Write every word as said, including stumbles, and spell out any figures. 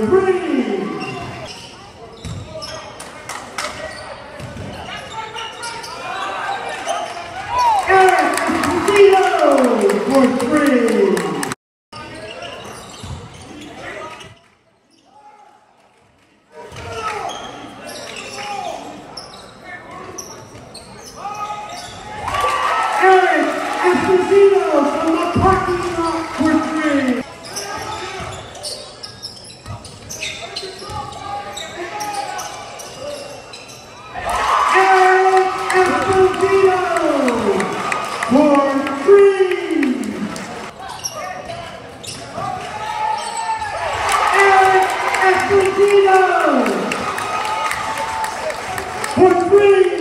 three. Esposito for three. Esposito from the parking lot for three. And Esposito for three. And Esposito for three.